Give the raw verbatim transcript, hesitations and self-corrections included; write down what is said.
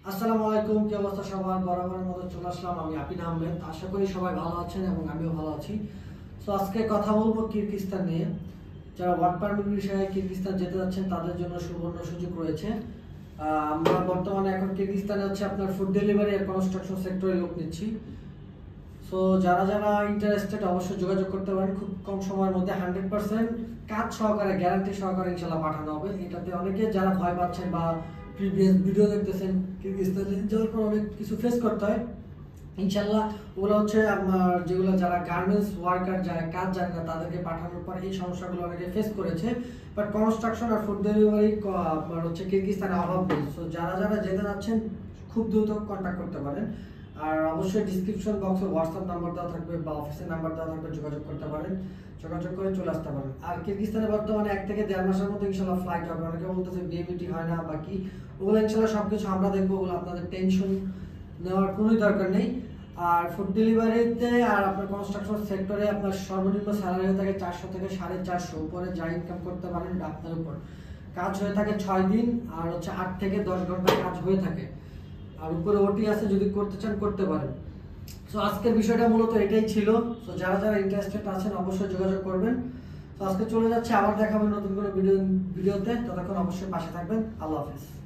আসসালামু আলাইকুম, কি অবস্থা সবার? বরাবরের মতো চলে আসলাম আমি আপিন আহমেদ। আশা করি সবাই ভালো আছেন এবং আমিও ভালো আছি। সো আজকে কথা বলবো কিরগিজস্তান নিয়ে। যারা ওয়ার্ক পারমিট বিষয়ে কিরগিজস্তান যেতে যাচ্ছেন তাদের জন্য সুবর্ণ সুযোগ রয়েছে। আমরা বর্তমানে এখন কিরগিজস্তানে হচ্ছে আপনার ফুড ডেলিভারি আর কনস্ট্রাকশন সেক্টরে লোক নিচ্ছি। সো যারা যারা ইন্টারেস্টেড অবশ্যই যোগাযোগ করতে পারেন। খুব কম সময়ের মধ্যে হান্ড্রেড পার্সেন্ট কাজ সহকারে, গ্যারান্টি সহকারে ইনশাল্লাহ পাঠানো হবে। এটাতে অনেকে যারা ভয় পাচ্ছেন বা প্রিভিয়াস ভিডিও দেখতেছেন কিরগিজস্তানে যাওয়ার পর অনেক কিছু ফেস করতে হয়, ইনশাল্লাহ ওগুলো হচ্ছে আপনার যেগুলো যারা গার্মেন্টস ওয়ার্কার যারা কাজ জানে না তাদেরকে পাঠানোর পর এই সমস্যাগুলো অনেকে ফেস করেছে। বাট কনস্ট্রাকশন আর ফুড ডেলিভারি আপনার হচ্ছে কিরগিজস্তানে অভাব নেই। সো যারা যারা যেতে যাচ্ছেন খুব দ্রুত কন্ট্যাক্ট করতে পারেন। আর অবশ্যই ডিসক্রিপশন বক্সে হোয়াটসঅ্যাপ নাম্বার দেওয়া থাকবে বা অফিসের নাম্বার দেওয়া থাকবে, যোগাযোগ করতে পারেন, যোগাযোগ করে চলে আসতে পারেন। আর কিরগিজস্তানে বর্তমানে এক থেকে দেড় মাসের মতো ইনশাল্লাহ ফ্লাইট হবে। অনেকে বলতেছে বিএমইটি হয় না বা কি, ওগুলো ইনশাল্লাহ সবকিছু আমরা দেখবো, ওগুলো আপনাদের টেনশন নেওয়ার কোনোই দরকার নেই। আর ফুড ডেলিভারিতে আর আপনার কনস্ট্রাকশন সেক্টরে আপনার সর্বনিম্ন স্যালারি হয়ে থাকে চারশো থেকে সাড়ে চারশো উপরে যা ইনকাম করতে পারেন আপনার উপর। কাজ হয়ে থাকে ছয় দিন আর হচ্ছে আট থেকে দশ ঘন্টা কাজ হয়ে থাকে। আর উপরে ওটি আছে, যদি করতে চান করতে পারেন। সো আজকের বিষয়টা মূলত এটাই ছিল। সো যারা যারা ইন্টারেস্টেড আছেন অবশ্যই যোগাযোগ করবেন। তো আজকে চলে যাচ্ছে, আবার দেখাবেন নতুন কোনো ভিডিও ভিডিওতে। ততক্ষণ অবশ্যই পাশে থাকবেন। আল্লাহ হাফিজ।